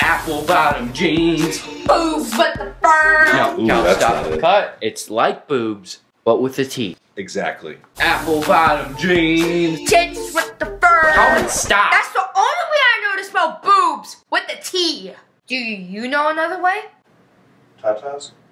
Apple bottom jeans. Boobs with the fur. No, Ooh, no, that's stop. not it. Cut. It's like boobs, but with a T. Exactly. Apple bottom jeans. Tits with the fur. Colin, stop. That's the only way I know to spell boobs with the T. Do you know another way? Tatas?